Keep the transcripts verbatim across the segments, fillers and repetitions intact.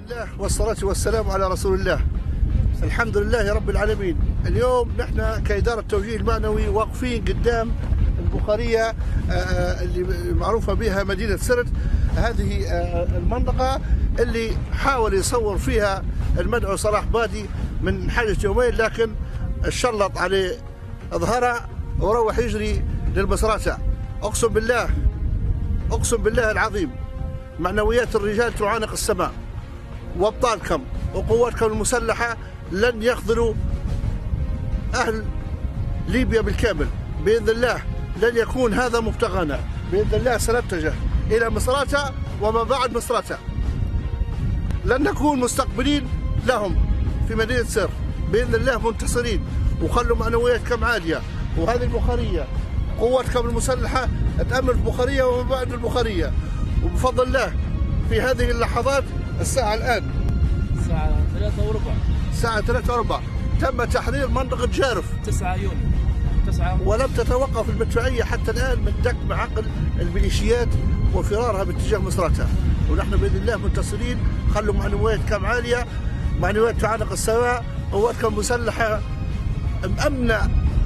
الله والصلاة والسلام على رسول الله. الحمد لله رب العالمين. اليوم نحن كإدارة توجيه المعنوي واقفين قدام البخارية اللي معروفة بها مدينة سرت. هذه المنطقة اللي حاول يصور فيها المدعو صلاح بادي من حاجة يومين، لكن شلط عليه ظهره وروح يجري للمصراتة. أقسم بالله أقسم بالله العظيم معنويات الرجال تعانق السماء، وابطالكم وقواتكم المسلحة لن يخذلوا أهل ليبيا بالكامل بإذن الله. لن يكون هذا مبتغانا بإذن الله. سنتجه إلى مصراتة وما بعد مصراتة. لن نكون مستقبلين لهم في مدينة سر بإذن الله، منتصرين. وخلوا معنوياتكم عالية. وهذه البخارية قواتكم المسلحة تأمن البخارية وما بعد البخارية. وبفضل الله في هذه اللحظات الساعة الآن الساعة ثلاثة وربع الساعة ثلاثة وربع تم تحرير منطقة جارف تسعة يونيو تسعة ولم تتوقف المدفعية حتى الآن من دك معقل الميليشيات وفرارها باتجاه مصراتة. ونحن بإذن الله منتصرين. خلوا معنوياتكم عالية، معنويات تعانق السماء، قواتكم مسلحة مأمنة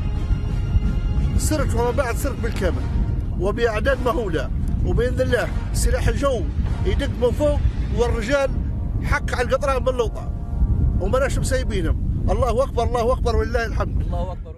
سرت وما بعد سرت بالكامل وبأعداد مهولة. وبإذن الله سلاح الجو يدق من فوق، والرجال حك على القطران باللوطة ومناش مسيبينهم. الله أكبر الله أكبر ولله الحمد. الله أكبر.